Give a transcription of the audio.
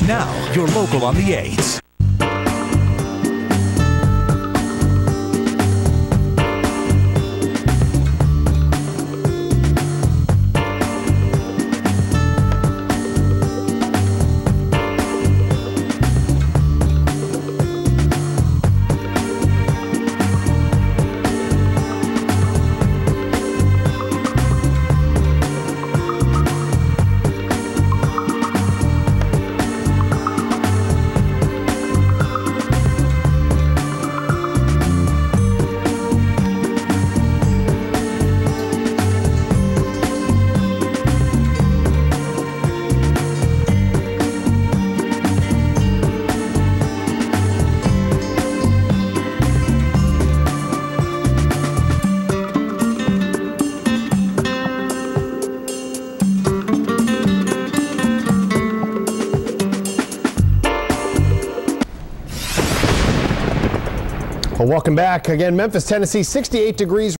Now, your local on the 8s. Well, welcome back. Again, Memphis, Tennessee, 68 degrees.